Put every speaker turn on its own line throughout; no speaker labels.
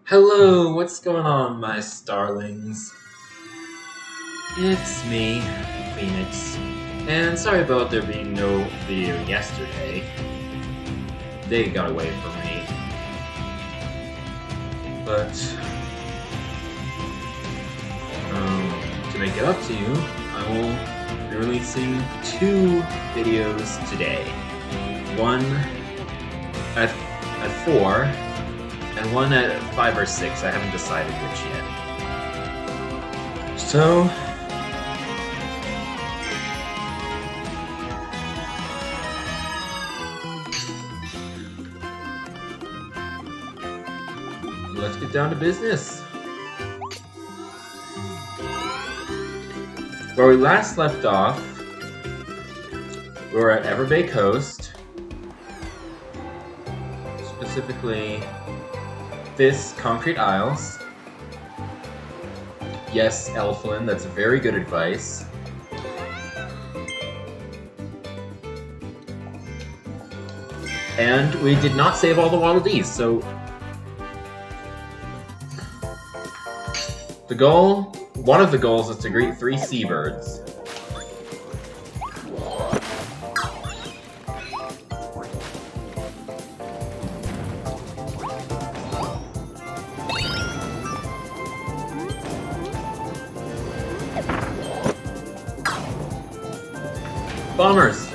Hello, what's going on, my starlings? It's me, Phoenix, and sorry about there being no video yesterday. They got away from me. But, to make it up to you, I will be releasing 2 videos today. One at 4, and one at 5 or 6. I haven't decided which yet. So, let's get down to business. Where we last left off, we were at Everbay Coast, specifically this Concrete Isles. Yes, Elflin, that's very good advice. And we did not save all the Waddle Dees, so the goal, one of the goals is to greet 3 seabirds. Bombers!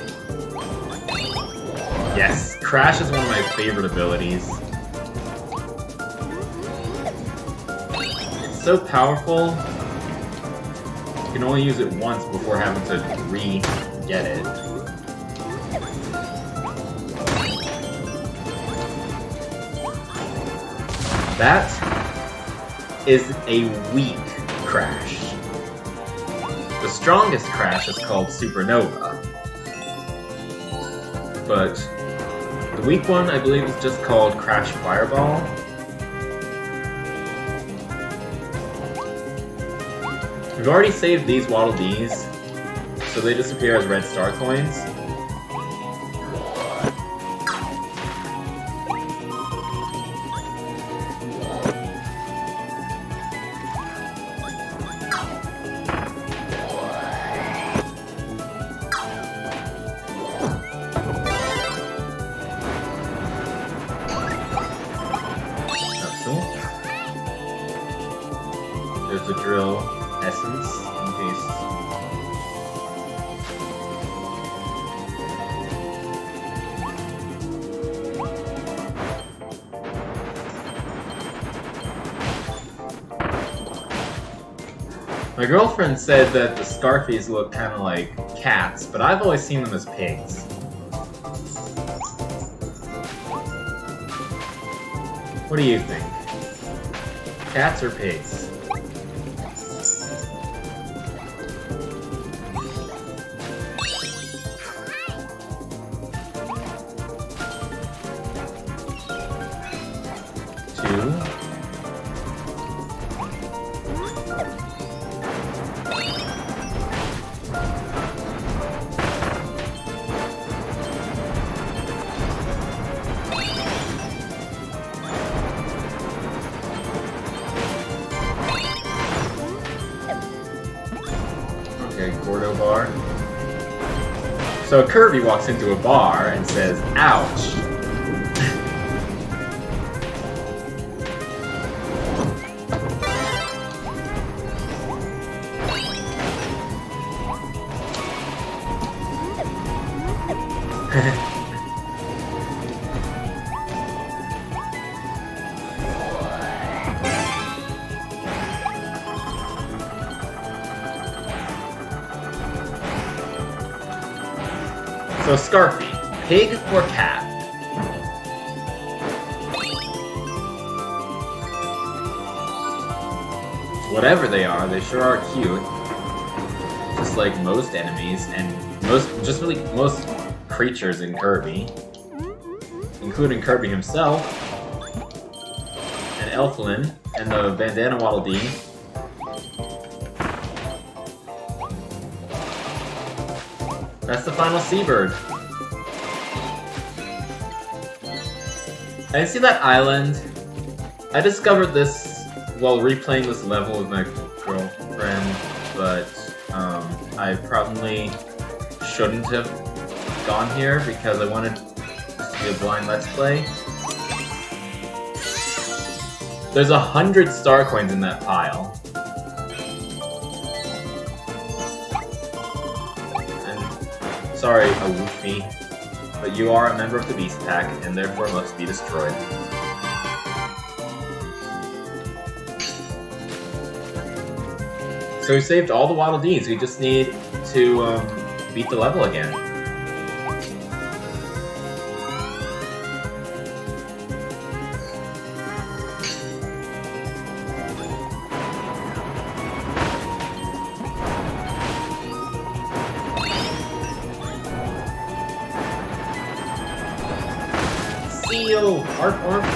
Yes, Crash is one of my favorite abilities. It's so powerful, you can only use it once before having to re-get it. That is a weak Crash. The strongest Crash is called Supernova. But the weak one, I believe, is just called Crash Fireball. We've already saved these Waddle Dees, so they disappear as red star coins. There's the drill essence, in case. My girlfriend said that the Scarfies look kind of like cats, but I've always seen them as pigs. What do you think? Cats or pigs? Gordo bar. So Kirby walks into a bar and says, "Ouch." So Scarfy, pig or cat? Whatever they are, they sure are cute. Just like most enemies and most creatures in Kirby, including Kirby himself, and Elflin, and the Bandana Waddle Dee. That's the final seabird. I see that island I discovered this while replaying this level with my girlfriend, but I probably shouldn't have gone here because I wanted to be a blind Let's Play. There's 100 star coins in that pile. And sorry, Awoofi, but you are a member of the Beast Pack and therefore must be destroyed. So we saved all the Waddle Dees, we just need to beat the level again. Seal! Arf, arf.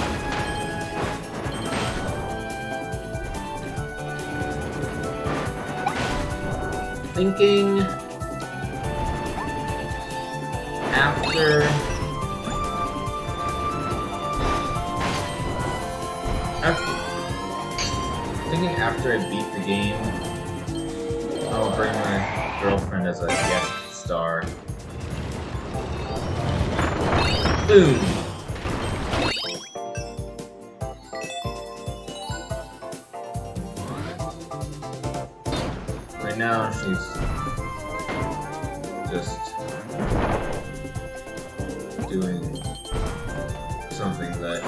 Thinking after I beat the game, I'll bring my girlfriend as a guest star. Boom! Right now she's just doing something that,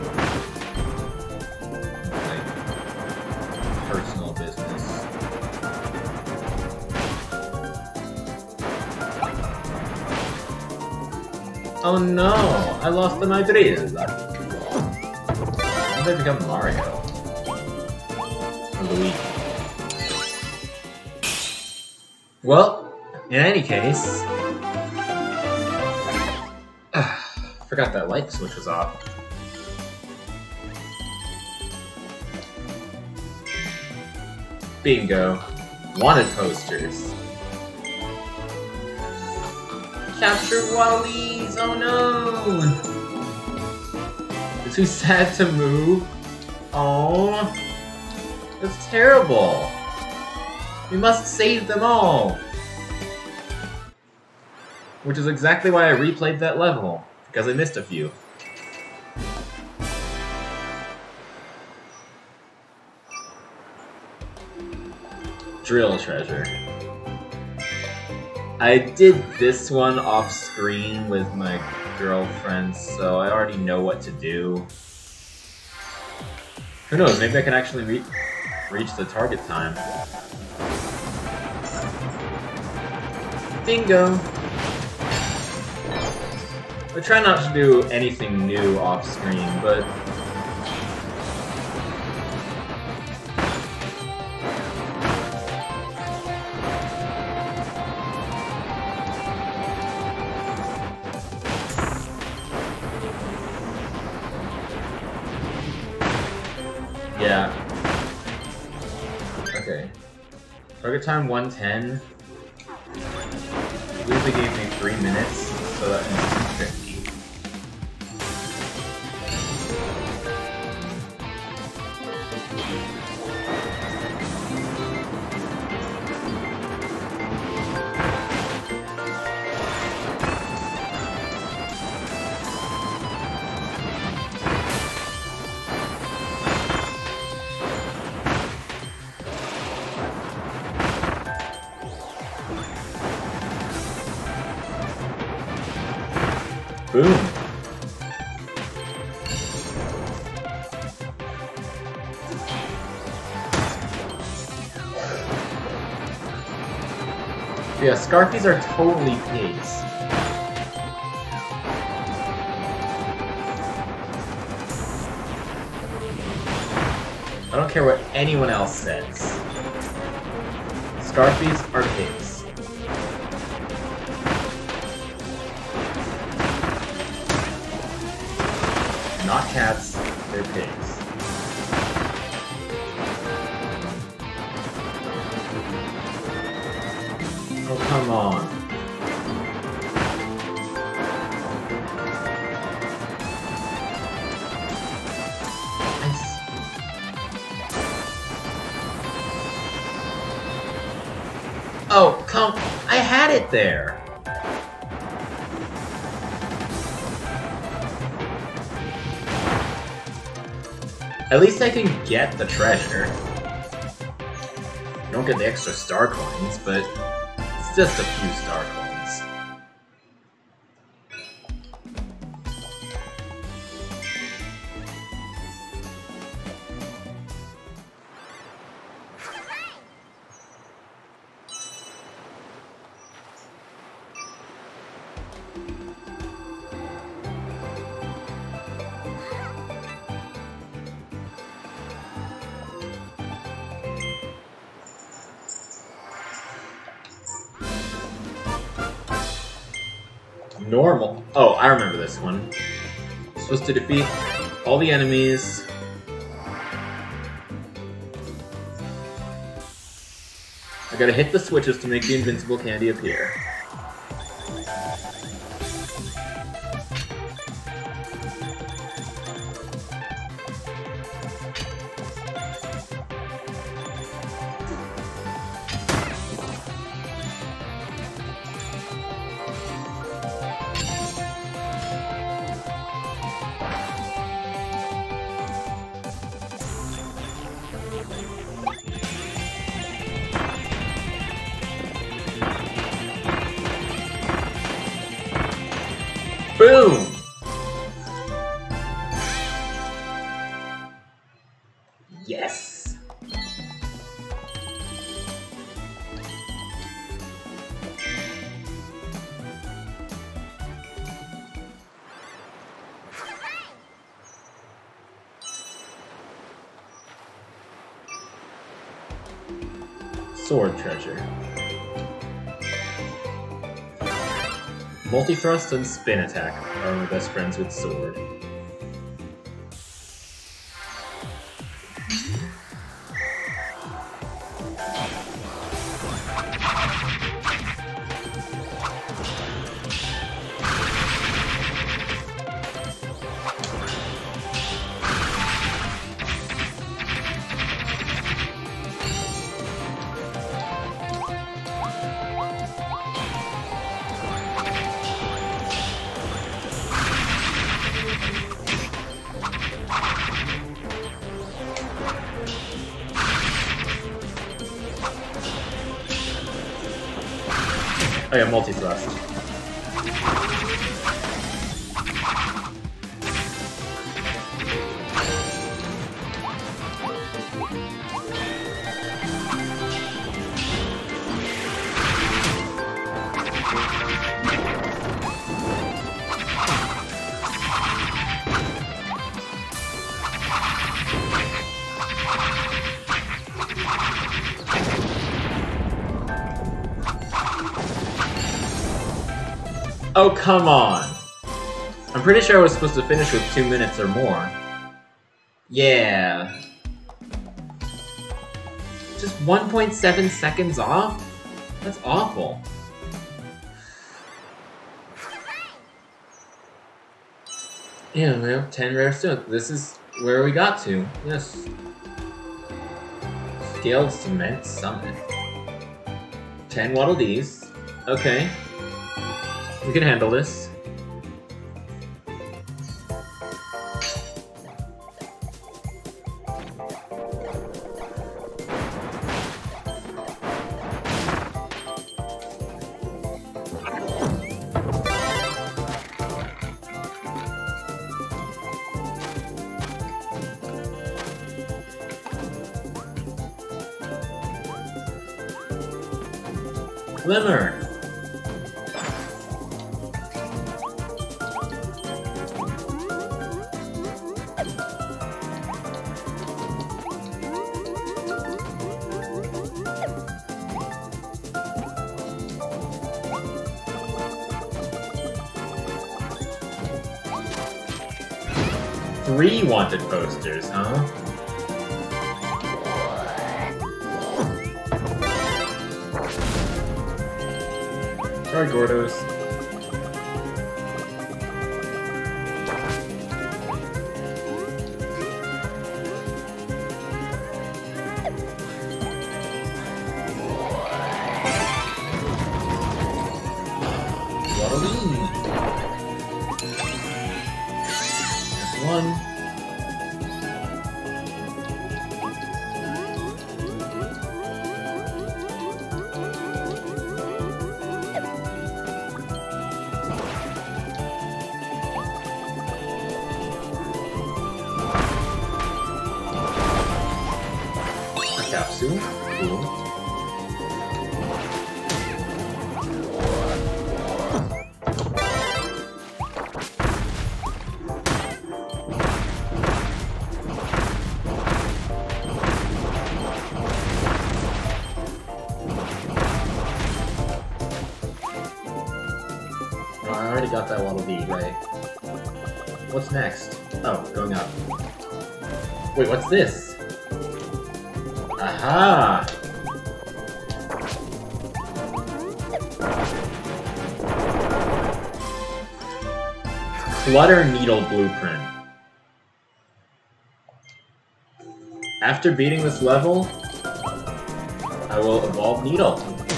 like, personal business. Oh no! I lost the Dedede. When did I become Mario? Or Luigi? Well, in any case... forgot that light switch was off. Bingo. Wanted posters. Captured Waddle Dees! Oh no! They're too sad to move. Oh, that's terrible. We must save them all. Which is exactly why I replayed that level, because I missed a few. Drill treasure. I did this one off screen with my girlfriend, so I already know what to do. Who knows, maybe I can actually reach the target time. Bingo! I try not to do anything new off screen, but... yeah. Okay. Target time 110. I believe they gave me 3 minutes, so that means 250. Boom! Yeah, Scarfies are totally pigs. I don't care what anyone else says. Scarfies are pigs. Not cats, they're pigs. Oh, come on. Oh, come... I had it there! At least I can get the treasure. I don't get the extra star coins, but it's just a few star coins. Normal. Oh, I remember this one. Supposed to defeat all the enemies. I gotta hit the switches to make the invincible candy appear. Boom! Yes! Sword treasure. Multi-thrust and spin attack are my best friends with sword. Oh yeah, multi-thrust. Oh, come on! I'm pretty sure I was supposed to finish with 2 minutes or more. Yeah. Just 1.7 seconds off? That's awful. Yeah, we have 10 rare stones. This is where we got to. Yes. Scaled Cement Summit. 10 Waddle Dees. Okay. We can handle this. Glimmer! Three wanted posters, huh? Sorry, Gordos. capsule. Cool. Oh, I already got that Waddle Dee, right? What's next? Oh, going up. Wait, what's this? Aha! Flutter Needle Blueprint. After beating this level, I will evolve Needle.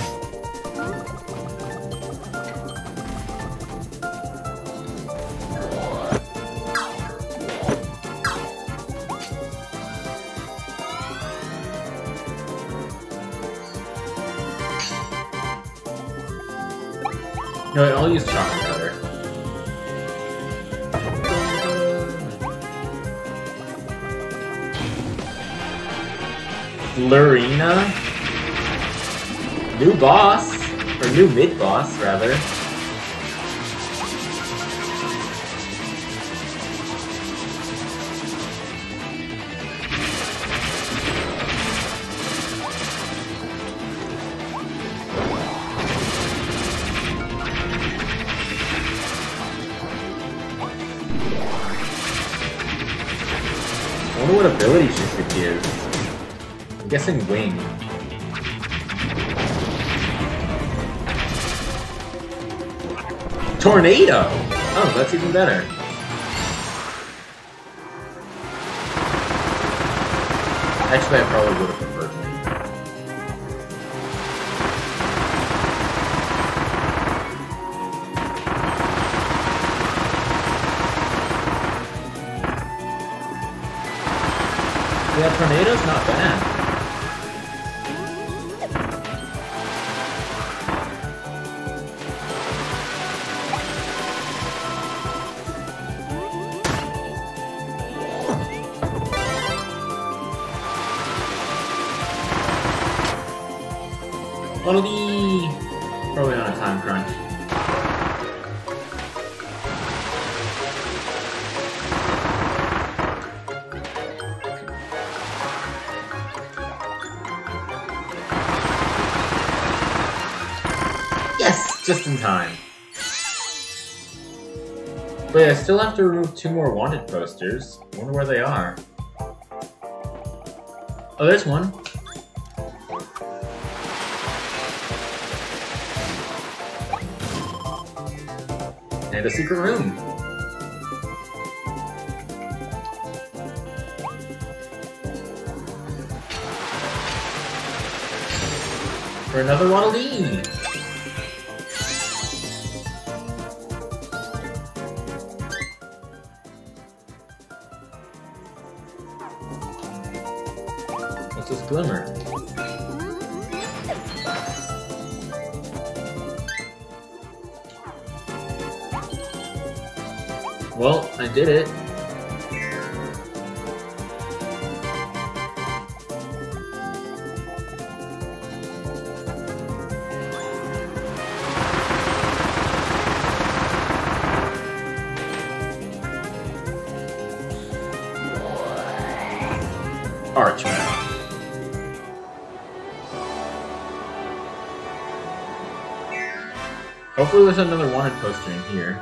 No, I'll use chocolate cutter. Florina? New boss? Or new mid-boss, rather. I wonder what ability she could use. I'm guessing Wing. Tornado! Oh, that's even better. Actually, I probably would have preferred Wing. Yeah, Tornado's not bad. Waddle Dee! Probably on a time crunch. Yes! Just in time. Wait, I still have to remove 2 more wanted posters. I wonder where they are. Oh, there's one. And a secret room. For another Waddle Dee. What's this glimmer? Well, I did it. Archman. Hopefully there's another wanted poster in here.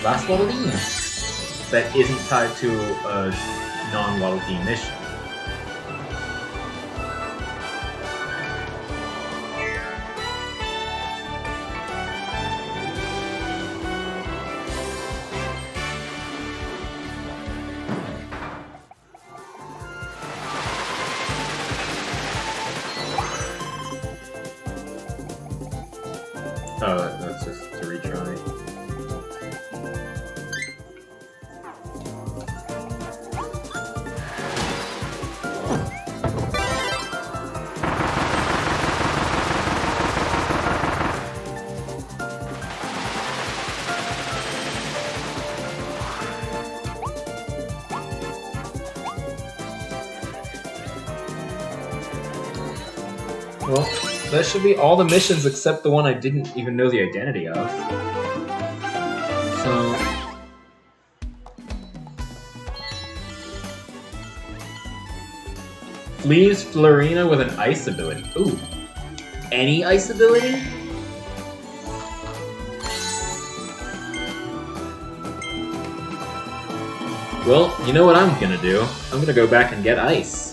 last Waddle Dees that isn't tied to a non-Waddle Dee mission. Oh, that's just to retry. Well, that should be all the missions except the one I didn't even know the identity of. So... Leaves Florina with an ice ability. Ooh. Any ice ability? Well, you know what I'm gonna do? I'm gonna go back and get ice.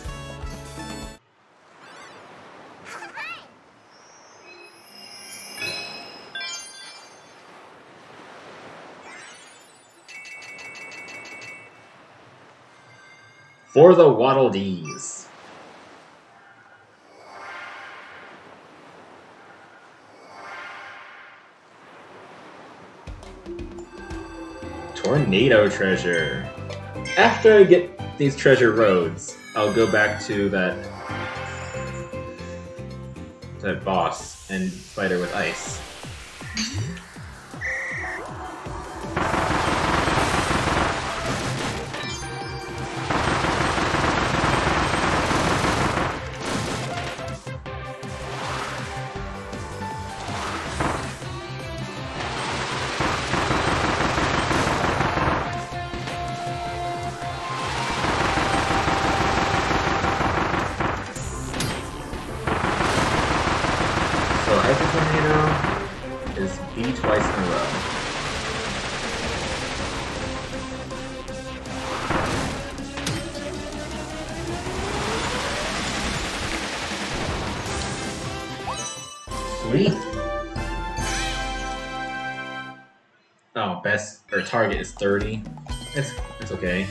For the Waddle Dees. Tornado treasure. After I get these treasure roads, I'll go back to that boss and fight her with ice. Twice in a row. Sweet. Oh, best or target is 30. It's okay.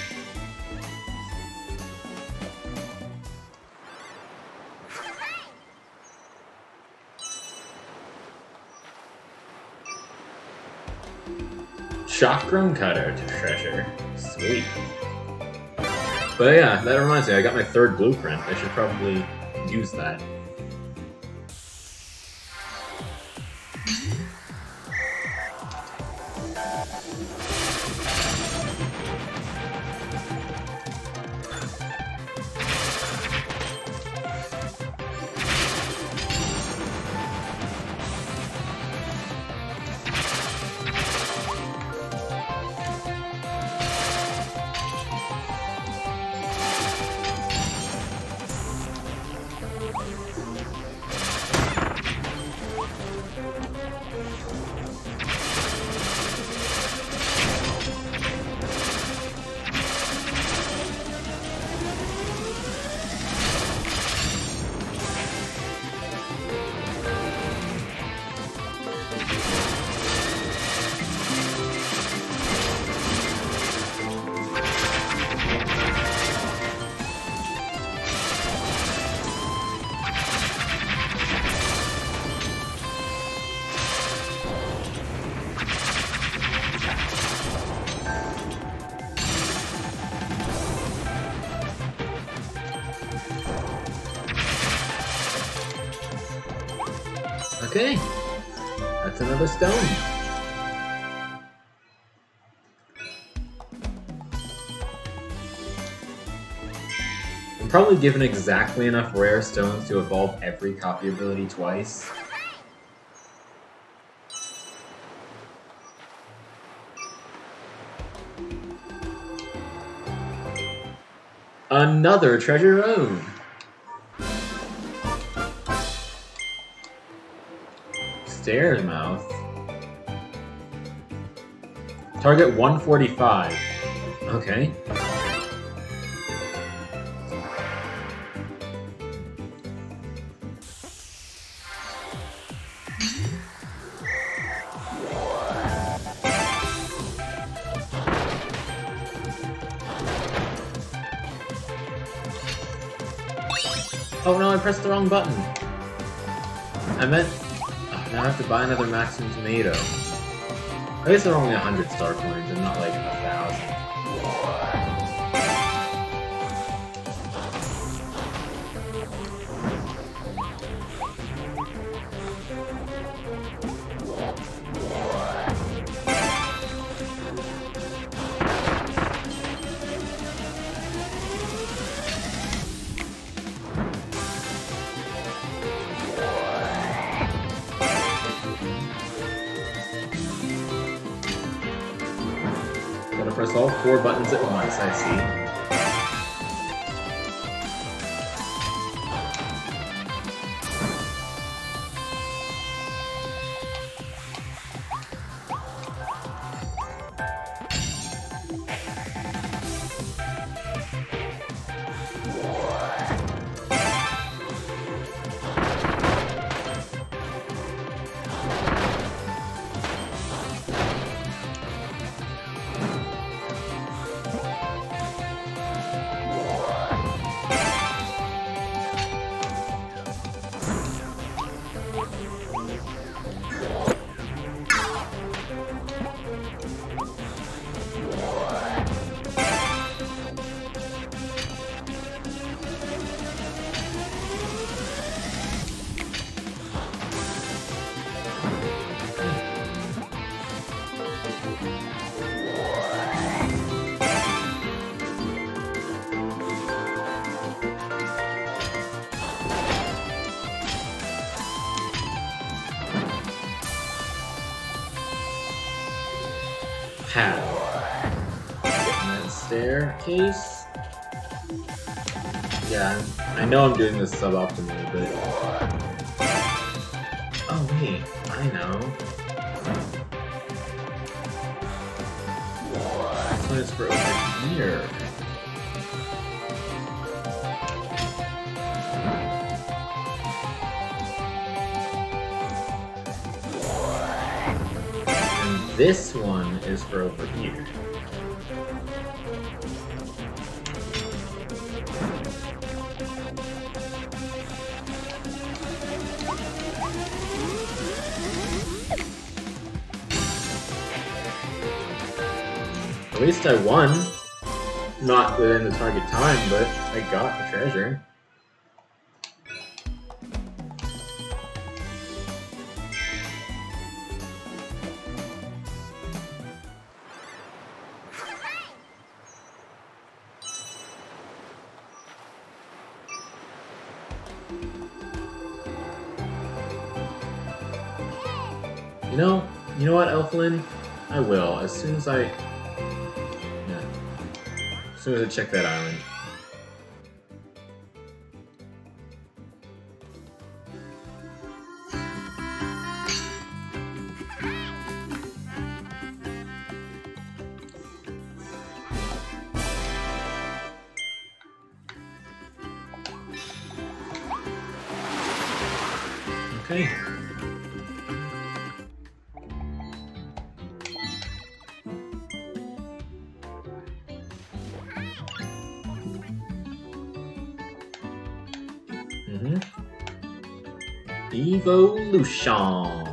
Chakram Cutter treasure. Sweet. But yeah, that reminds me, I got my third blueprint. I should probably use that. Okay, that's another stone. I'm probably given exactly enough rare stones to evolve every copy ability twice. Another treasure road. Stairs mouth. Target 145. Okay. Oh no, I pressed the wrong button. I meant... Oh, now I have to buy another Maximum Tomato. I guess there are only 100 star coins and not like 1,000. Press all 4 buttons at once, I see. How? Getting that staircase? Yeah, I know I'm doing this suboptimally, but... Oh wait, I know. This one is for over here. This one is for over here. At least I won. Not within the target time, but I got the treasure. You know what, Elflin? I will, as soon as I check that island. Okay. Evolution.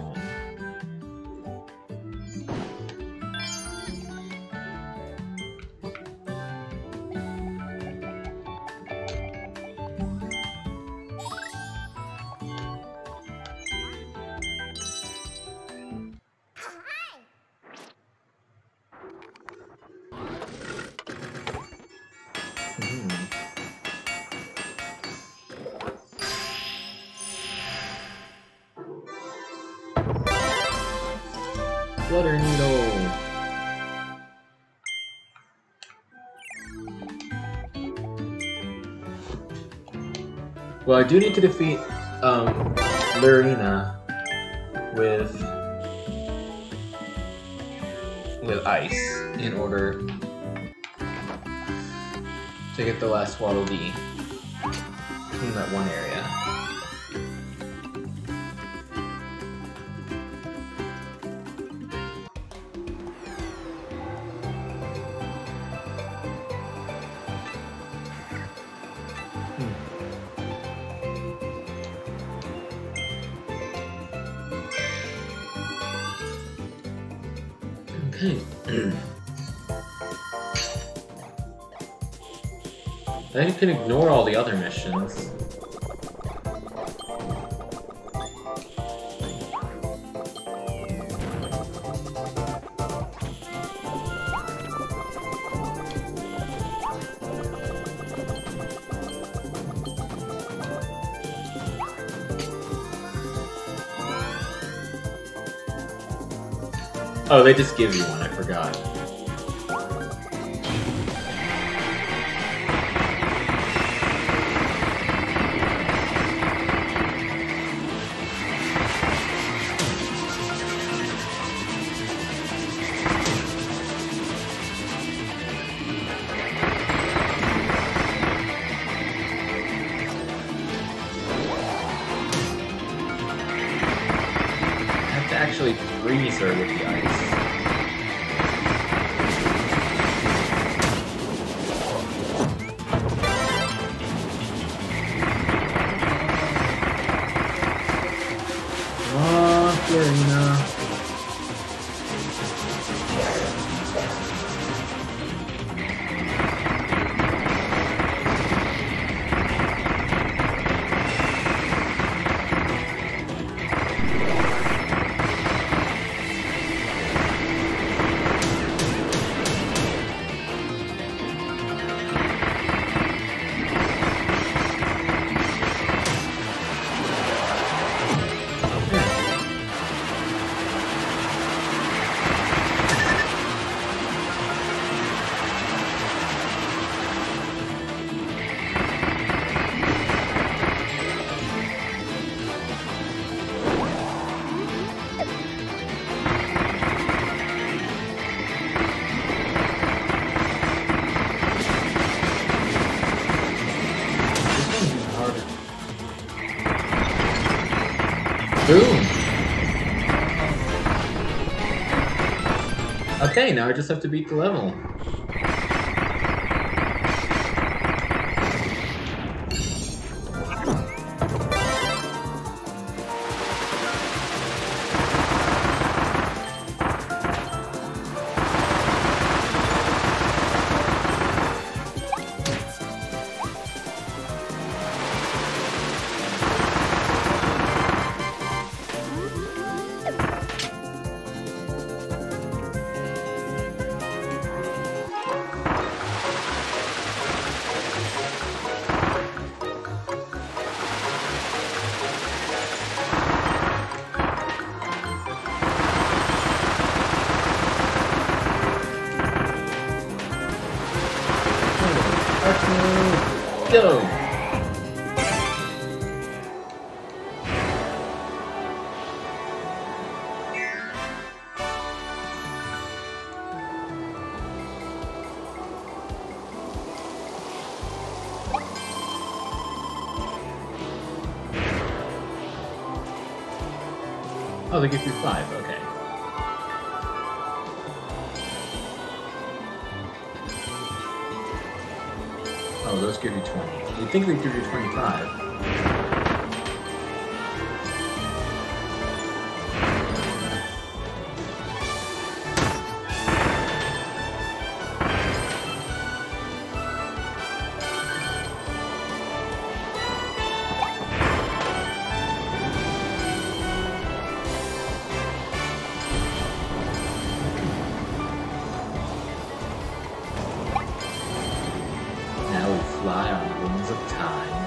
Flutter Needle. Well, I do need to defeat Lurina with with ice in order to get the last Waddle Dee in that one area. Okay. Then you can ignore all the other missions. Oh, they just give you one, I forgot. I have to actually freeze her with the ice. Boom! Okay, now I just have to beat the level. Go! Oh, they give you 5, okay. Oh, those give you 20. You'd think they'd give you 25. Fly on the wings of time.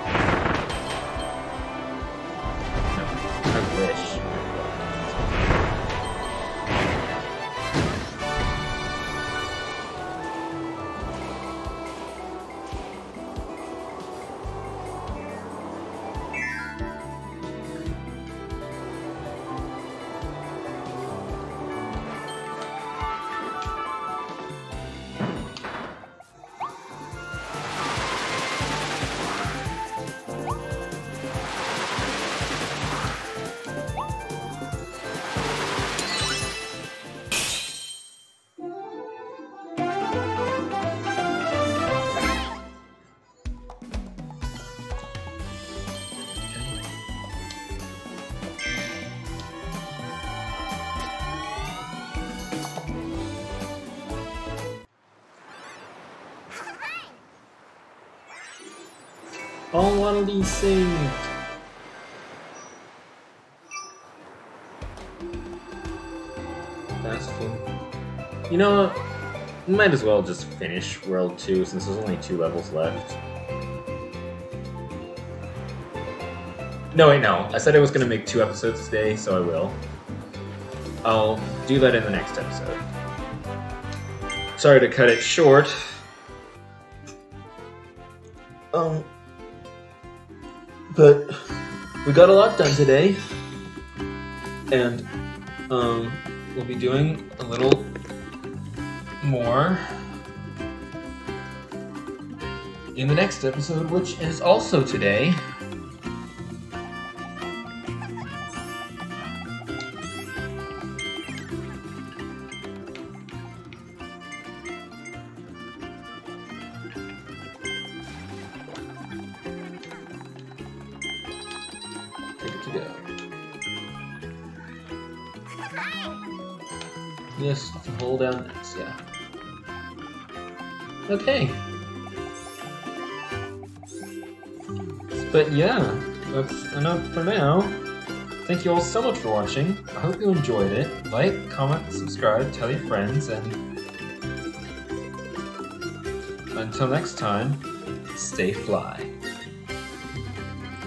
No, I wish. All Waddle Dees saved! That's cool. You know what? Might as well just finish World 2 since there's only 2 levels left. No, wait, no. I said I was going to make 2 episodes today, so I will. I'll do that in the next episode. Sorry to cut it short. But we got a lot done today. And, we'll be doing a little more in the next episode, which is also today. Good to go. Yes, hold down this, yeah. Okay. But yeah, that's enough for now. Thank you all so much for watching. I hope you enjoyed it. Like, comment, subscribe, tell your friends, and until next time, stay fly.